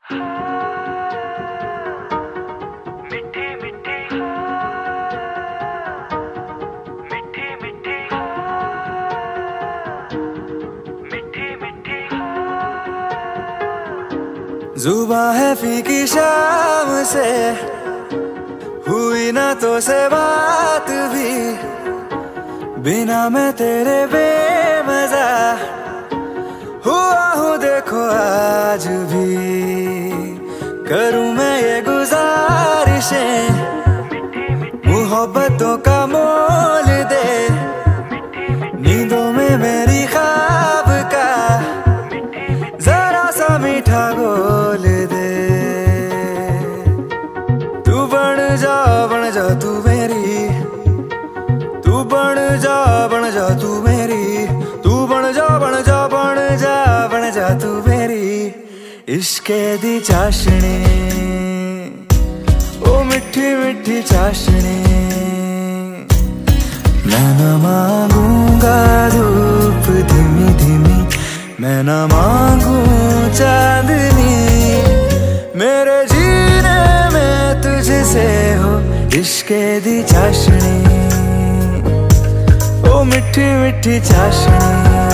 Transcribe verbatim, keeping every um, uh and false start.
मिठी मिठी मिठी मिठी मिठी मिठी जुबां है फीकी शाम से, हुई ना तो से बात भी, बिना मैं तेरे बेमजा हुआ हूँ देखो आज भी। करूँ मैं ये गुजारिशें, मोहब्बतों का मोल दे, नींदों में मेरी ख्वाब का जरा सा मीठा घोल दे। तू बन जा बन जा तू मेरी, तू बन जा बन जा तू मेरी, तू बन जा बन जा बन जा बन जा तू मेरी। इश्के दी चाशनी ओ मिठी मिठी चाशनी, मैं न मांगूंगा धूप धीमी धीमी, मैं न मांगू चांदनी, मेरे जीने में तुझसे हो इश्के दी चाशनी, ओ मिठी मिठी चाशनी।